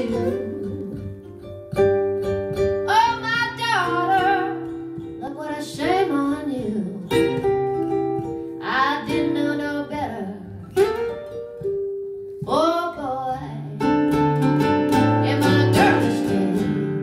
Oh, my daughter, look what a shame on you. I didn't know no better. Oh boy, in my girlish days,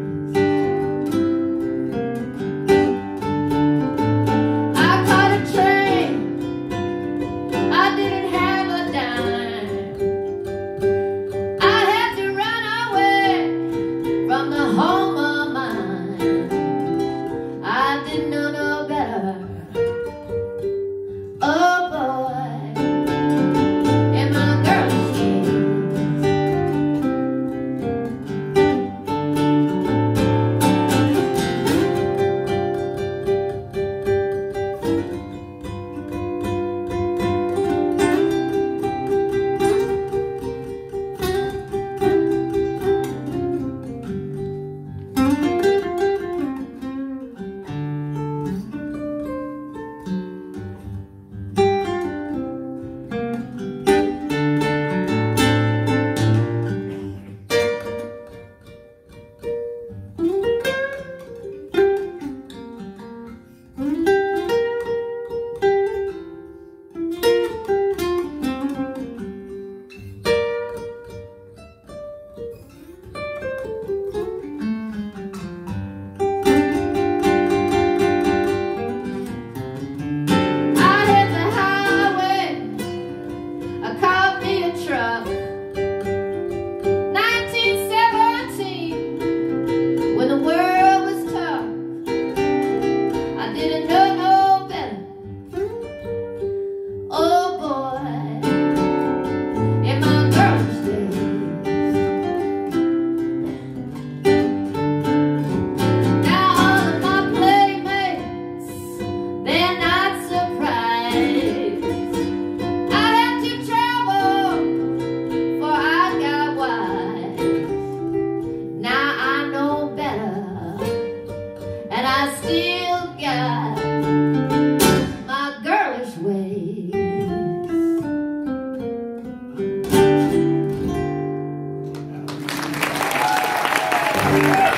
I caught a train. I didn't have a dime. I had to run away from the home of mine. I didn't know no better. Oh boy, in my girlish days. And I still got my girlish ways.